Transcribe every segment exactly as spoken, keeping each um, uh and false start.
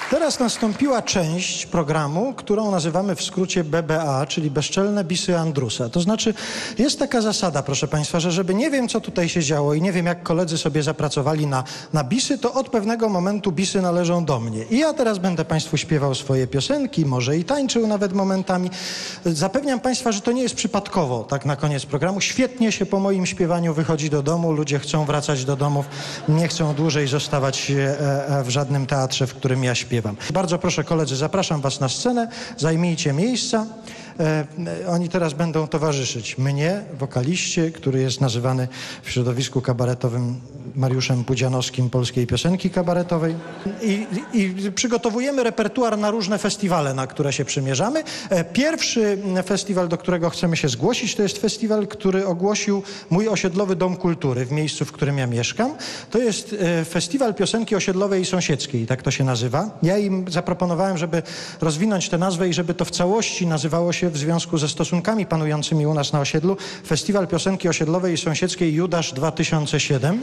Teraz nastąpiła część programu, którą nazywamy w skrócie B B A, czyli Bezczelne Bisy Andrusa. To znaczy, jest taka zasada, proszę Państwa, że żeby nie wiem, co tutaj się działo i nie wiem, jak koledzy sobie zapracowali na, na bisy, to od pewnego momentu bisy należą do mnie. I ja teraz będę Państwu śpiewał swoje piosenki, może i tańczył nawet momentami. Zapewniam Państwa, że to nie jest przypadkowo, tak na koniec programu. Świetnie się po moim śpiewaniu wychodzi do domu, ludzie chcą wracać do domów, nie chcą dłużej zostawać w żadnym teatrze, w którym ja śpiewam. Bardzo proszę koledzy, zapraszam was na scenę, zajmijcie miejsca. E, oni teraz będą towarzyszyć mnie, wokaliście, który jest nazywany w środowisku kabaretowym Mariuszem Pudzianowskim polskiej piosenki kabaretowej. I, i przygotowujemy repertuar na różne festiwale, na które się przymierzamy. E, pierwszy festiwal, do którego chcemy się zgłosić, to jest festiwal, który ogłosił mój osiedlowy dom kultury w miejscu, w którym ja mieszkam. To jest e, festiwal piosenki osiedlowej i sąsiedzkiej, tak to się nazywa. Ja im zaproponowałem, żeby rozwinąć tę nazwę i żeby to w całości nazywało się w związku ze stosunkami panującymi u nas na osiedlu Festiwal Piosenki Osiedlowej i Sąsiedzkiej Judasz dwa tysiące siedem.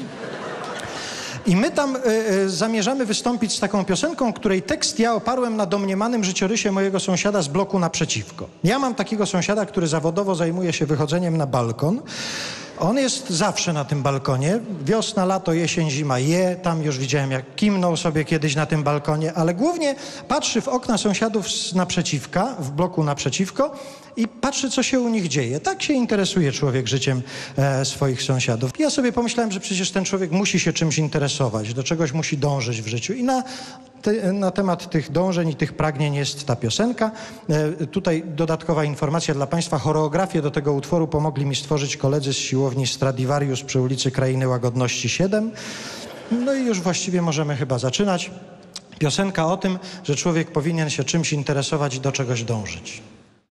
I my tam y, y, zamierzamy wystąpić z taką piosenką, której tekst ja oparłem na domniemanym życiorysie mojego sąsiada z bloku naprzeciwko. Ja mam takiego sąsiada, który zawodowo zajmuje się wychodzeniem na balkon. On jest zawsze na tym balkonie. Wiosna, lato, jesień, zima je. Tam już widziałem, jak kimnął sobie kiedyś na tym balkonie, ale głównie patrzy w okna sąsiadów z naprzeciwka, w bloku naprzeciwko i patrzy, co się u nich dzieje. Tak się interesuje człowiek życiem e, swoich sąsiadów. Ja sobie pomyślałem, że przecież ten człowiek musi się czymś interesować, do czegoś musi dążyć w życiu. I na, te, na temat tych dążeń i tych pragnień jest ta piosenka. E, tutaj dodatkowa informacja dla Państwa. Choreografię do tego utworu pomogli mi stworzyć koledzy z siłowni Stradivarius przy ulicy Krainy Łagodności siedem. No i już właściwie możemy chyba zaczynać. Piosenka o tym, że człowiek powinien się czymś interesować i do czegoś dążyć.